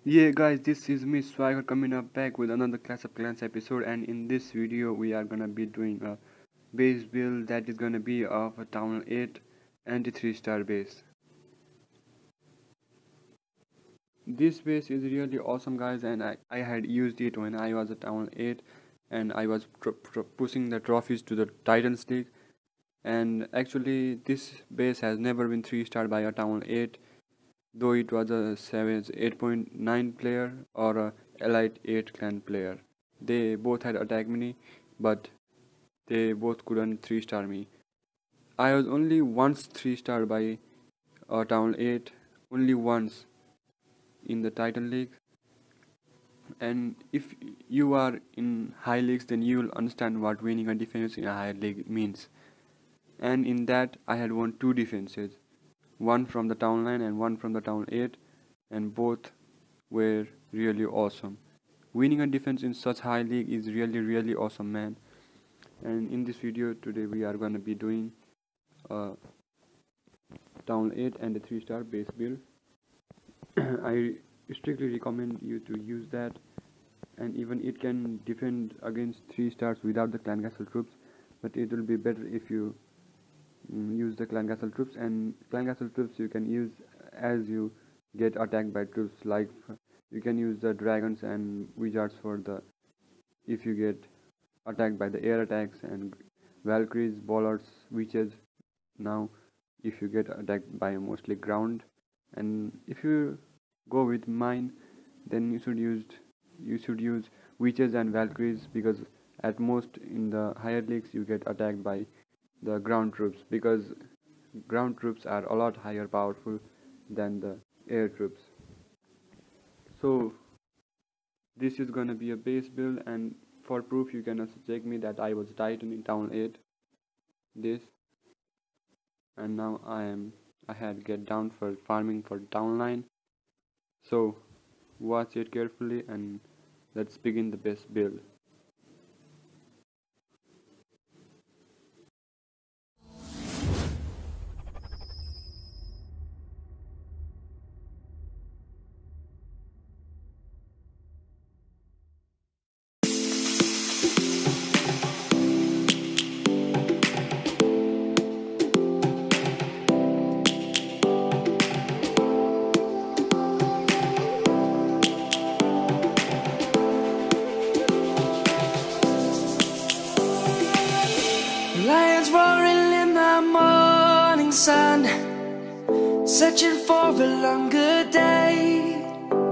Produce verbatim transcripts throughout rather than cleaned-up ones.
Yeah guys, this is me Swagger coming up back with another Clash of Clans episode, and in this video we are gonna be doing a base build that is gonna be of a Town eight and three star base. This base is really awesome guys, and I, I had used it when I was at Town eight and I was pushing the trophies to the Titans League, and actually this base has never been three star by a Town eight, though it was a Savage eight point nine player or a Elite eight clan player. They both had attacked me, but they both couldn't three star me. I was only once three star by a Town eight, only once in the Titan League. And if you are in high leagues, then you will understand what winning a defense in a high league means. And in that I had won two defenses, one from the Town line and one from the Town eight, and both were really awesome. Winning a defense in such high league is really really awesome, man. And in this video today we are gonna be doing a Town eight and a three star base build. I strictly recommend you to use that, and even it can defend against three stars without the clan castle troops, but it will be better if you mm, use the clan castle troops. And clan castle troops you can use as you get attacked by troops, like you can use the dragons and wizards for the if you get attacked by the air attacks, and valkyries, bollards, witches now if you get attacked by mostly ground. And if you go with mine, then you should use you should use witches and valkyries, because at most in the higher leagues you get attacked by the ground troops, because ground troops are a lot higher powerful than the air troops. So this is gonna be a base build, and for proof you can also check me that I was Titan in Town eight, this, and now I am I had get down for farming for Town line. So watch it carefully and let's begin the base build. Lions roaring in the morning sun, searching for a longer day.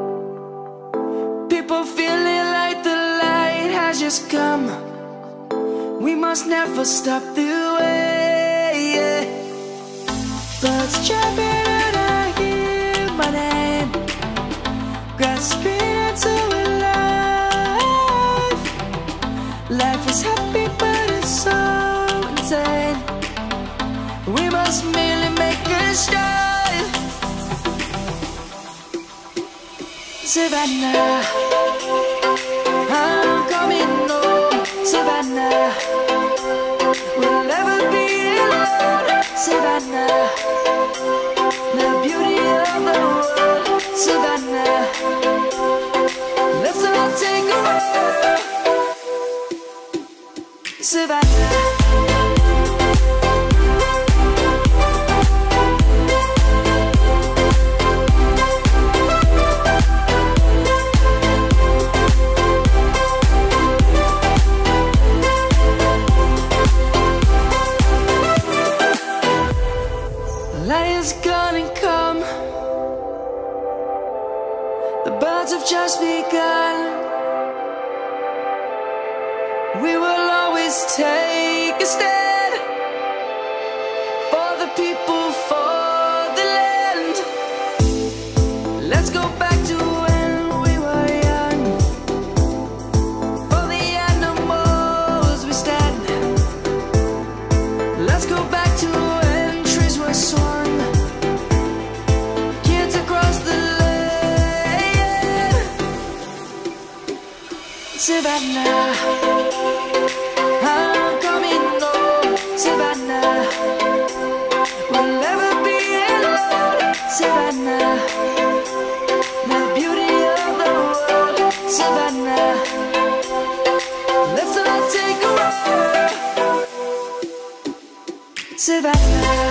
People feeling like the light has just come. We must never stop the way. Birds chirping and I hear my name, grasping into a life. Life is happy but it's so insane. We must merely make a start. Savannah, I'm coming home. Savannah, we'll never be alone. Savannah, the beauty of the world. Savannah, let's all take a walk. Savannah. Lions gonna come. The birds have just begun. We will always take a stand for the people, for the land. Let's go back to when we were young. For the animals we stand. Let's go back to when trees were swung. Kids across the land. Savannah, I'm coming home. Savannah, we'll never be alone. Savannah, the beauty of Savannah,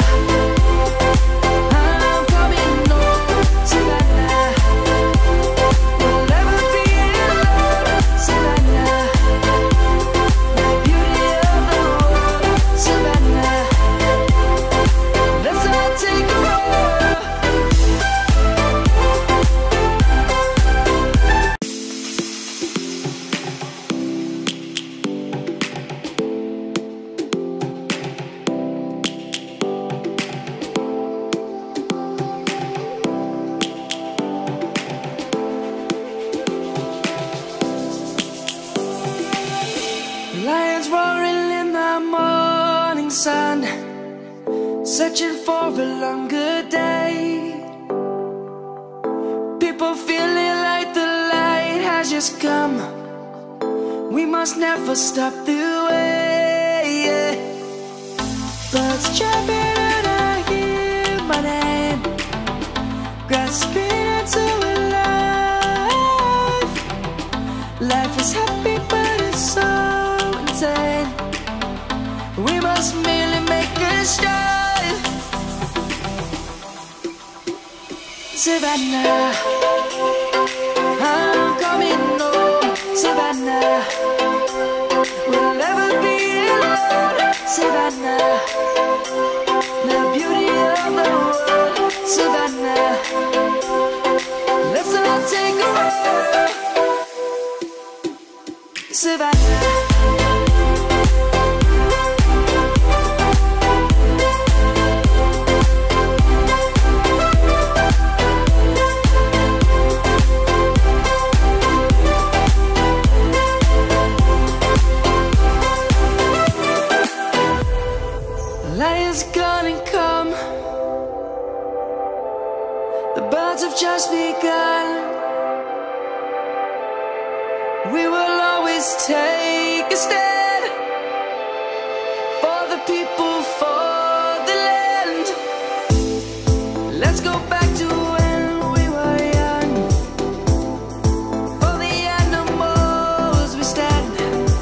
I'm coming home, Savannah. We'll never be alone, Savannah. The beauty of the world, Savannah. Let's all take a walk. Lions roaring in the morning sun, searching for a longer day. People feeling like the light has just come. We must never stop the way. Birds chirping and I hear my name, grasping into a life. Life is happy but it's so insane. We must merely make a start. Savannah, I'm coming home, Savannah. We'll never be alone, Savannah. The beauty of the world, Savannah. Let's all take a walk, Savannah. Lions gonna come. The birds have just begun. We will always take a stand for the people, for the land. Let's go back to when we were young. For the animals we stand.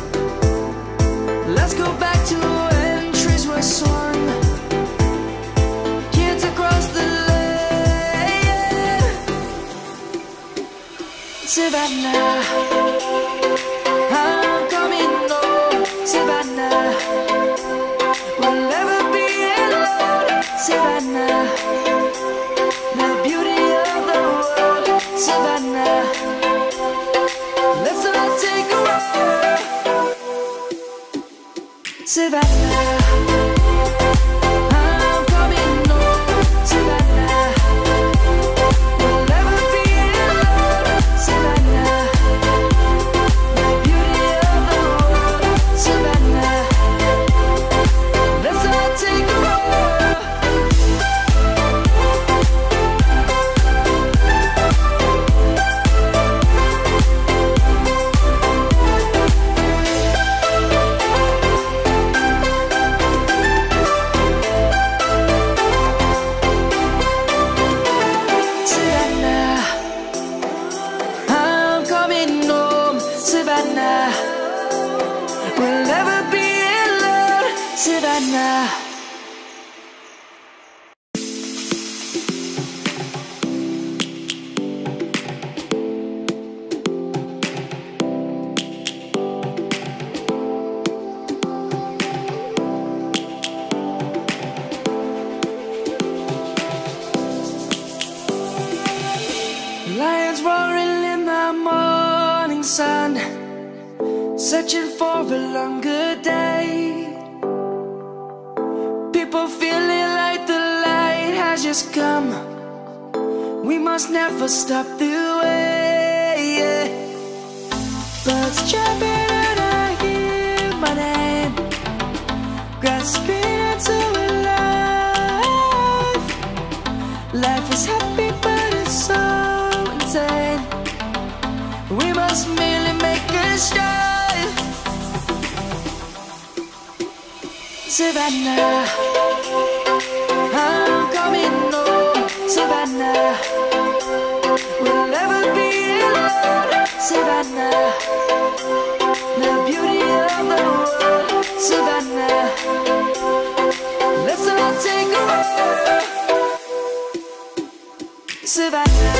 Let's go back to when trees were swung. Kids across the land. Savannah, I'm coming home, Savannah. We'll never be alone, Savannah. The beauty of the world, Savannah. Let's all take a walk, Savannah. I'm coming home, Savannah. We'll never be alone, Savannah. The beauty of the world, Savannah. Let's all take a walk. Savannah, I'm coming home, Savannah. We'll never be alone, Savannah. Lions roaring in the morning sun, searching for a longer day. People feeling like the light has just come. We must never stop the way. Birds chirping and I hear my name, grasping into a life. Life is happy but it's so insane. We must merely make a start. Savannah, I'm coming home, Savannah. We'll never be alone, Savannah. The beauty of the world, Savannah. Let's Savannah.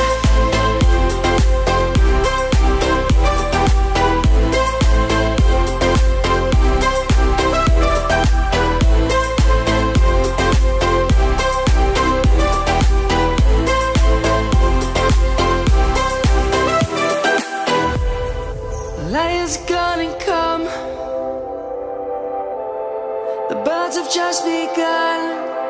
Lion's gonna come. The birds have just begun.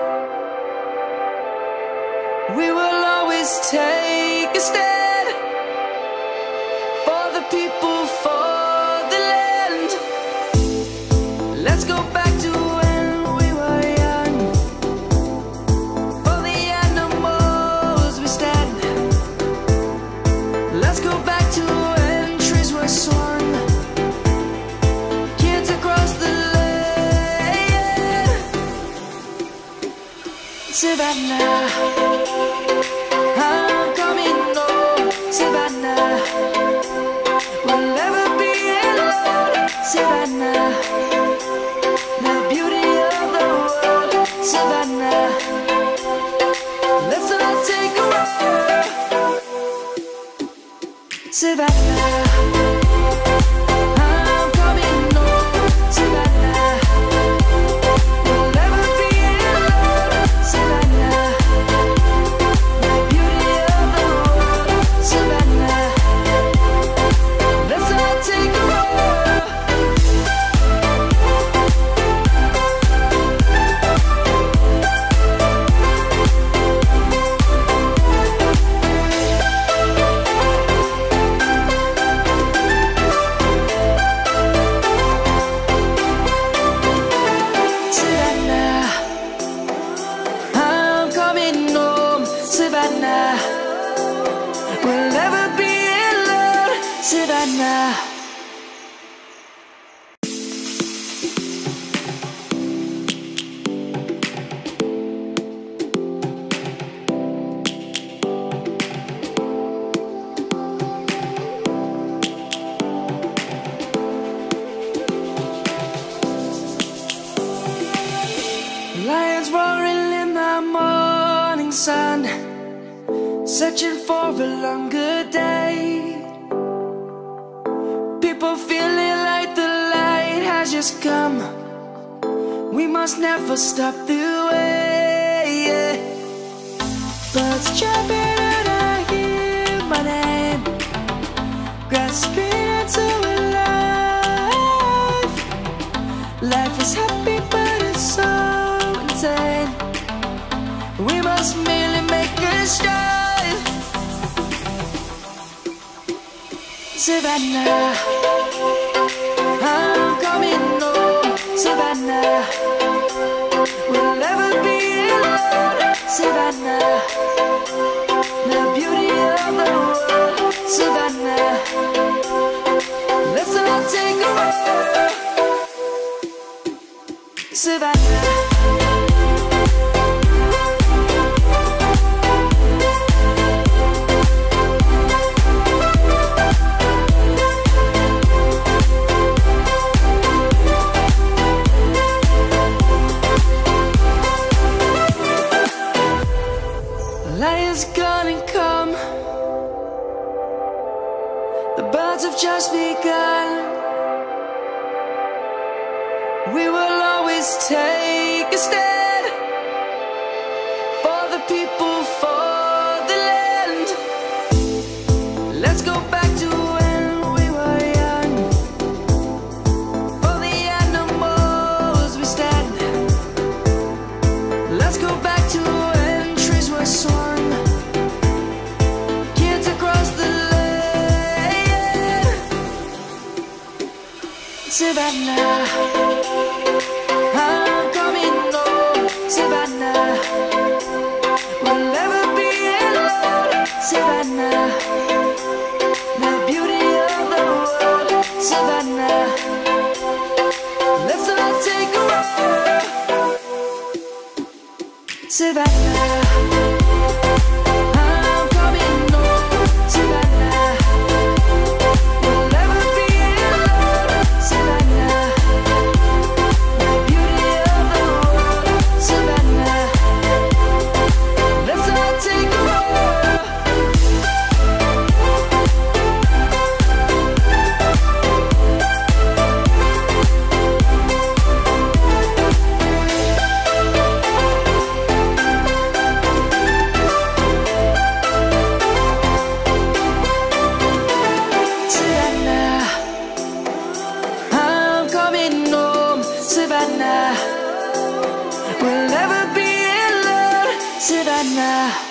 We will always take a stand for the people, for the land. Let's go back to when we were young. For the animals we stand. Let's go back to when trees were swung. Kids across the land. Savannah, I'm coming home. Savannah, we'll never be alone. Savannah, the beauty of the world. Savannah, let's all take a ride. Savannah, I'm coming home. Savannah, we'll never be alone. Savannah, the beauty of the world. Savannah, let's all take a ride. Savannah, I'm coming home. Savannah, we'll never be alone. Savannah. Lions roaring in the morning sun, searching for a longer day. People feeling like the light has just come. We must never stop the way. Birds chirping and I hear my name, grasping into a life. Life is happy but it's so insane. We must merely make a start. Savannah, I'm coming home. Savannah, we'll never be alone. Savannah, the beauty of the world. Savannah, let's all take a ride. Savannah, Lion's gonna come. The birds have just begun. We will always take a stand for the people, for the land. Let's go back to when we were young. For the animals we stand. Let's go back to when trees were swung. Kids across the land. Savannah, I'm coming home. Savannah, we'll never be alone. Savannah, the beauty of the world. Savannah, let's all take a ride. Savannah, I'm coming home. Savannah, we'll never be alone. Savannah, the beauty of the world. Savannah, let's all take a ride. Savannah.